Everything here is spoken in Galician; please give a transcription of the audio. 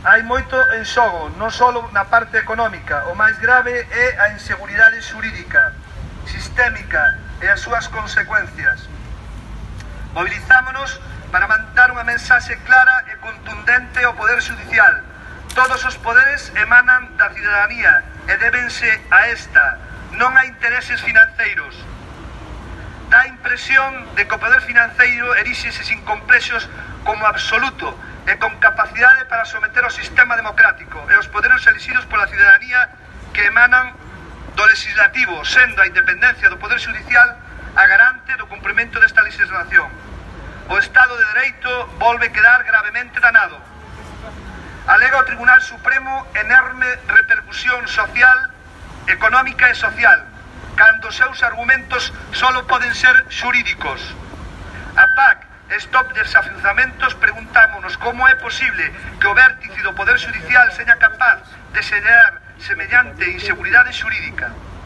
Hai moito en xogo, non só na parte económica. O máis grave é a inseguridade xurídica, sistémica e as súas consecuencias. Movilizámonos para mandar unha mensaxe clara e contundente ao Poder Judicial. Todos os poderes emanan da cidadanía e débense a esta, non a intereses financeiros. Dá a impresión de que o poder financeiro eríxese sin complexos como absoluto e con capacidade para someter ao sistema democrático e os poderes elixidos pola cidadanía que emanan do legislativo, sendo a independencia do Poder Judicial a garante do cumprimento desta legislación. O Estado de Dereito volve quedar gravemente danado. Alega o Tribunal Supremo enorme repercusión social, económica e social, cando os seus argumentos solo poden ser xurídicos. A PAC Stop Desafiuzamentos preguntámonos como é posible que o vértice do Poder Judicial seña capaz de xerar semellante inseguridade xurídica.